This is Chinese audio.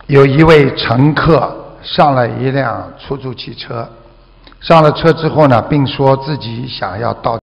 有一位乘客上了一辆出租汽车，上了车之后呢，并说自己想要到